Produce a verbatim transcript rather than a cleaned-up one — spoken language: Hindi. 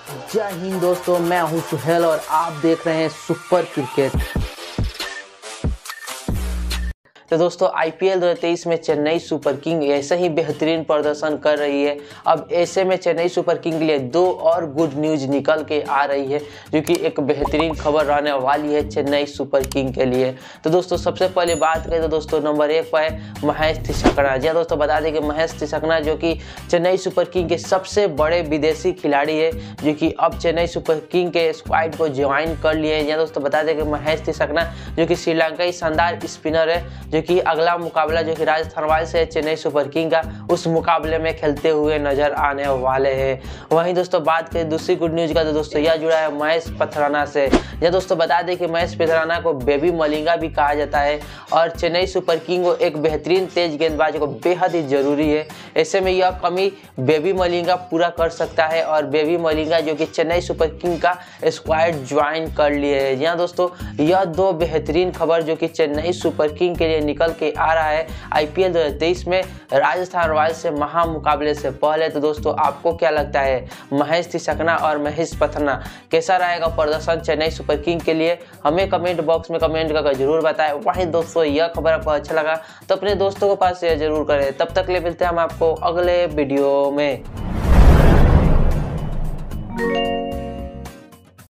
जय हिंद दोस्तों, मैं हूं सुहेल और आप देख रहे हैं सुपर क्रिकेट। तो दोस्तों आईपीएल दो हज़ार तेईस में चेन्नई सुपर किंग ऐसे ही बेहतरीन प्रदर्शन कर रही है। अब ऐसे में चेन्नई सुपर किंग के लिए दो और गुड न्यूज निकल के आ रही है, जो कि एक बेहतरीन खबर रहने वाली है चेन्नई सुपर किंग के लिए। तो दोस्तों सबसे पहले बात करें तो दोस्तों नंबर एक पर है महेश थिसकना। जी दोस्तों बता दें कि महेश थिसकना जो कि चेन्नई सुपर किंग के सबसे बड़े विदेशी खिलाड़ी है, जो कि अब चेन्नई सुपर किंग के स्क्वाड को ज्वाइन कर लिए हैं। दोस्तों बता दें कि महेश थिसकना जो कि श्रीलंकाई शानदार स्पिनर है, जो कि अगला मुकाबला जो कि राजस्थान रॉयल्स से चेन्नई सुपर किंग का, उस मुकाबले में खेलते हुए नजर आने वाले हैं। वहीं दोस्तों बात करें दूसरी गुड न्यूज का तो दोस्तों यह जुड़ा है महेश पथराना से। यह दोस्तों बता दें कि महेश पथराना को बेबी मलिंगा भी कहा जाता है और चेन्नई सुपर किंग को एक बेहतरीन तेज गेंदबाज को बेहद ही जरूरी है। ऐसे में यह कमी बेबी मलिंगा पूरा कर सकता है और बेबी मलिंगा जो कि चेन्नई सुपर किंग का स्क्वाड ज्वाइन कर लिए है। यहाँ दोस्तों यह दो बेहतरीन खबर जो कि चेन्नई सुपर किंग के लिए निकल के आ रहा है आईपीएल दो हज़ार तेईस में राजस्थान रॉयल्स से महा मुकाबले से पहले। तो दोस्तों आपको क्या लगता है, महेश थिसकना और महेश पथराना कैसा रहेगा प्रदर्शन चेन्नई सुपर किंग के लिए? हमें कमेंट बॉक्स में कमेंट करके जरूर बताएं। वहीं दोस्तों यह खबर आपको अच्छा लगा तो अपने दोस्तों के पास शेयर जरूर करें। तब तक ले मिलते हैं हम आपको अगले वीडियो में।